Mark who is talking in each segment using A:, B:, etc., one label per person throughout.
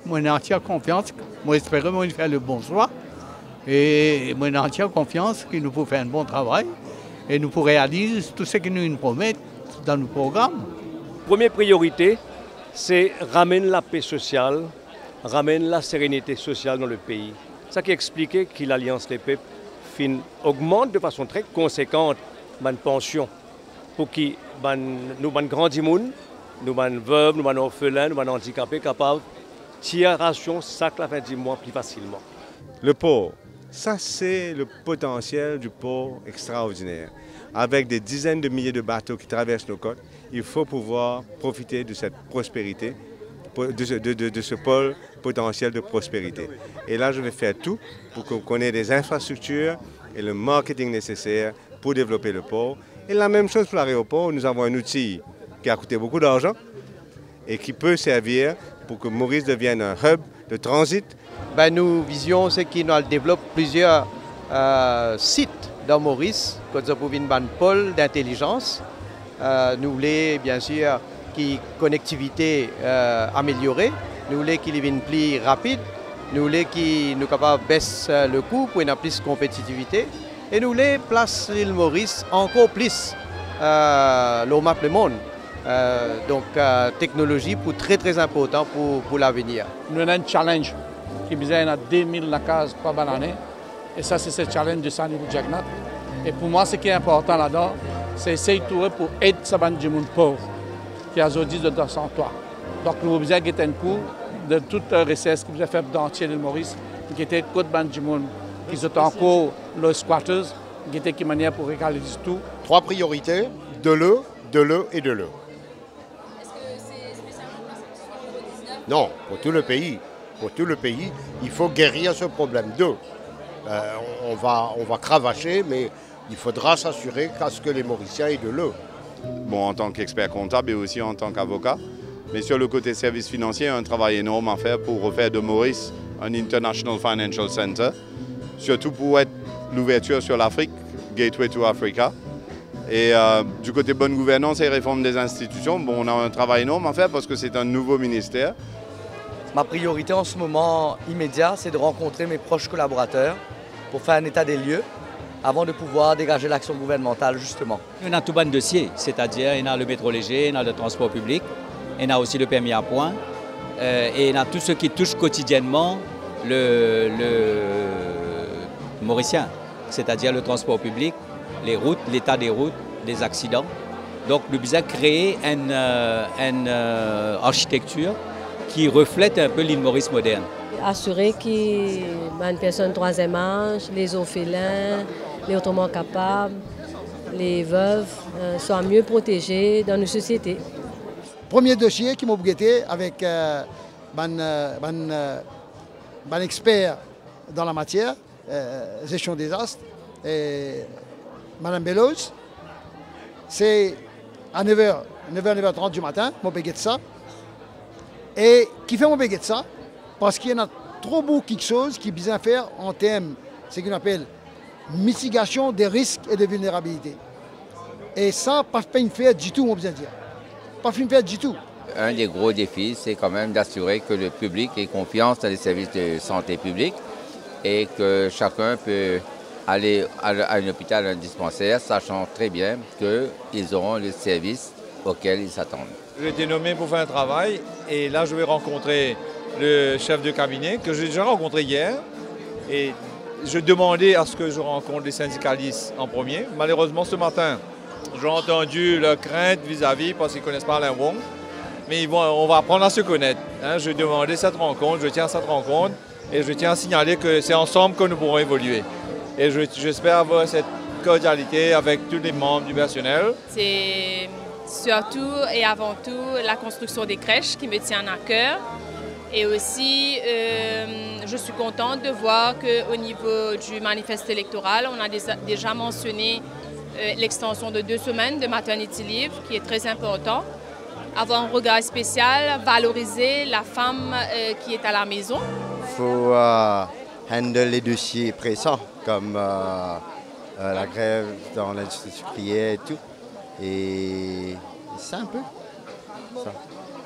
A: moi j'ai entière confiance, moi j'espère qu'on va faire le bon choix. Et moi j'ai entière confiance qu'il nous faut faire un bon travail et nous pourrons réaliser tout ce qu'ils nous promettent dans nos programmes.
B: Première priorité, c'est ramener la paix sociale, ramener la sérénité sociale dans le pays. Ça qui explique que l'Alliance des peuples augmente de façon très conséquente ma pension pour que nous, les grands gens, nous, les veuves, nous, les orphelins, nous, les handicapés, capables de tirer ration chaque la fin du mois plus facilement.
C: Le port, ça c'est le potentiel du port extraordinaire. Avec des dizaines de milliers de bateaux qui traversent nos côtes, il faut pouvoir profiter de cette prospérité, de ce pôle potentiel de prospérité. Et là, je vais faire tout pour qu'on ait des infrastructures et le marketing nécessaire pour développer le port. Et la même chose pour l'aéroport, nous avons un outil qui a coûté beaucoup d'argent et qui peut servir pour que Maurice devienne un hub de transit.
D: Nous visions c'est qu'il développe plusieurs sites dans Maurice, comme ça pour une pôle d'intelligence. Nous voulons bien sûr qui connectivité améliorée, nous voulons qu'il y ait une plus rapide, nous voulons qu'il nous capable baisser le coût pour une plus de compétitivité et nous voulons placer l'île Maurice encore plus l'OMAP le monde. Donc technologie pour très important pour l'avenir.
E: Nous avons un challenge qui besoin de 2000 la case par année et ça c'est ce challenge de Sani Jagnat. Et pour moi ce qui est important là-dedans, c'est essayer de trouver pour aider ces gens pauvres qui a aujourd'hui de 203. Donc nous avons besoin de un coup de toute richesse que vous avez fait dans l'île Maurice, qui était côte de gens qui sont encore les squatters, qui était une manière pour régaler du tout.
F: 3 priorités, de l'eau et de l'eau.
G: Est-ce que c'est spécialement pour la
F: Non, pour tout le pays. Pour tout le pays, il faut guérir ce problème d'eau. On va cravacher, mais il faudra s'assurer qu'à ce que les Mauriciens aient de l'eau.
H: Bon, en tant qu'expert comptable et aussi en tant qu'avocat. Mais sur le côté services financiers, un travail énorme à faire pour refaire de Maurice un International Financial Center, surtout pour être l'ouverture sur l'Afrique, Gateway to Africa. Et du côté bonne gouvernance et réforme des institutions, bon, on a un travail énorme à faire parce que c'est un nouveau ministère.
I: Ma priorité en ce moment immédiat, c'est de rencontrer mes proches collaborateurs pour faire un état des lieux avant de pouvoir dégager l'action gouvernementale, justement.
J: On a tout bon dossier, c'est-à-dire on a le métro léger, on a le transport public, on a aussi le permis à points, et on a tout ce qui touche quotidiennement le Mauricien, c'est-à-dire le transport public, les routes, l'état des routes, les accidents. Donc nous devons créer une architecture qui reflète un peu l'île Maurice moderne.
K: Assurer que les personnes troisième âge, les orphelins, les autrement capables, les veuves soient mieux protégées dans nos sociétés.
L: Premier dossier qui m'a guetté avec un expert dans la matière, gestion des désastres, et Mme Bellows, c'est à 9h, 9h30 du matin, mon béguet de ça. Et qui fait mon béguet de ça? Parce qu'il y en a trop beaucoup de choses qui besoin faire en termes, ce qu'on appelle mitigation des risques et des vulnérabilités. Et ça, pas une faire du tout, on besoin dire. Pas une faire du tout.
M: Un des gros défis, c'est quand même d'assurer que le public ait confiance dans les services de santé publique et que chacun peut aller à un hôpital, à un dispensaire, sachant très bien qu'ils auront les services auxquels ils s'attendent.
N: J'ai été nommé pour faire un travail et là je vais rencontrer le chef de cabinet que j'ai déjà rencontré hier et je demandais à ce que je rencontre les syndicalistes en premier. Malheureusement ce matin, j'ai entendu leur crainte vis-à-vis parce qu'ils ne connaissent pas Alain Wong, mais on va apprendre à se connaître. Je demandais cette rencontre, je tiens à cette rencontre et je tiens à signaler que c'est ensemble que nous pourrons évoluer. Et j'espère avoir cette cordialité avec tous les membres du personnel.
G: C'est surtout et avant tout la construction des crèches qui me tient à cœur. Et aussi, je suis contente de voir qu'au niveau du manifeste électoral, on a déjà mentionné l'extension de 2 semaines de maternity leave, qui est très important. Avoir un regard spécial, valoriser la femme qui est à la maison.
F: Il faut handle les dossiers pressants, comme la grève dans l'industrie sucrière et tout. Et c'est un peu ça.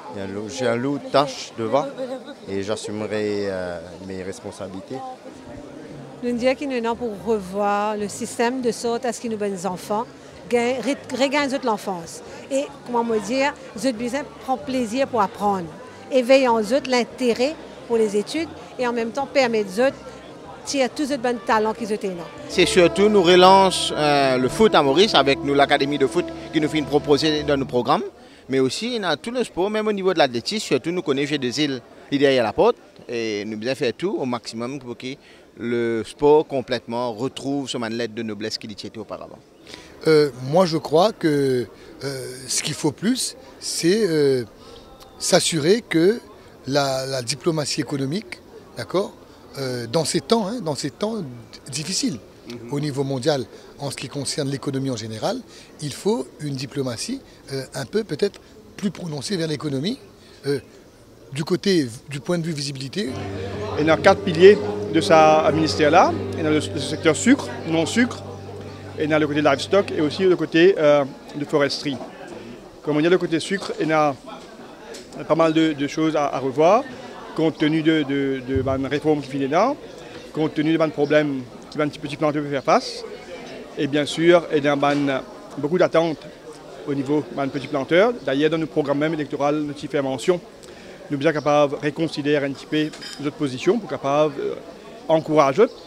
O: J'ai un lot de tâches devant et j'assumerai mes responsabilités.
P: Nous disons qu'il est pour revoir le système de sorte à ce que nos enfants regagnent l'enfance. Et, comment me dire, les besoin prend plaisir pour apprendre. Éveiller en eux l'intérêt pour les études et en même temps permettre de tirer tous les bons talents qu'ils ont.
Q: C'est surtout nous relance le foot à Maurice avec nous l'académie de foot qui nous fait proposer dans nos programmes. Mais aussi, il y a tout le sport, même au niveau de l'athlétisme, surtout nous connaissons Jeux des îles derrière la porte. Et nous devons faire tout au maximum pour que le sport complètement retrouve son manette de noblesse qu'il était auparavant.
R: Moi, je crois que ce qu'il faut plus, c'est s'assurer que la diplomatie économique, d'accord, dans ces temps difficiles au niveau mondial, en ce qui concerne l'économie en général, il faut une diplomatie un peu peut-être plus prononcée vers l'économie, du point de vue visibilité.
S: Il y a 4 piliers de ce ministère-là. Il y a le secteur sucre, non-sucre, il y a le côté livestock et aussi le côté de foresterie. Comme on dit, le côté sucre, il y a pas mal de choses à revoir, compte tenu de la réforme qui finit là, compte tenu des problèmes que les petits planteurs peuvent faire face. Et bien sûr, il y a beaucoup d'attentes au niveau des petits planteurs. D'ailleurs, dans notre programme même électoral, nous y fait mention. Nous sommes capables de reconsidérer un petit peu notre position pour capable encourager